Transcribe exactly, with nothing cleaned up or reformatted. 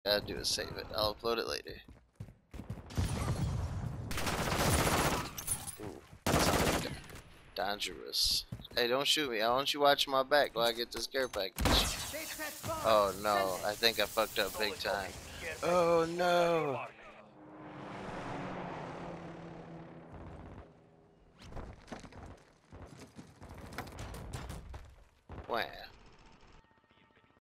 Gotta do is save it. I'll upload it later. Ooh, that sounds dangerous. Hey, don't shoot me. I want you watching my back while I get this care package. Oh no, I think I fucked up big time. Oh no. Wow.